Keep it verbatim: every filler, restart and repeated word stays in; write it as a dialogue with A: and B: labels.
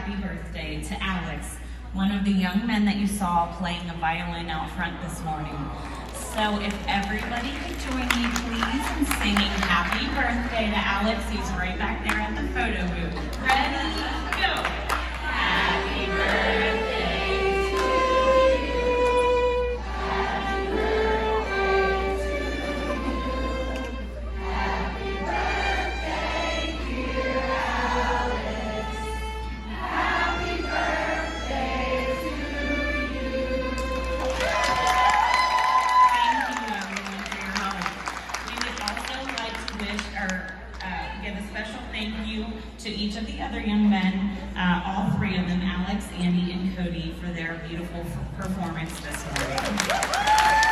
A: happy birthday to Alex, one of the young men that you saw playing a violin out front this morning. So if everybody could join me, please, in singing happy birthday to Alex. He's right back there at the photo booth. Ready, go. Happy birthday. Thank you to each of the other young men, uh, all three of them, Alex, Andy, and Cody, for their beautiful performance this morning.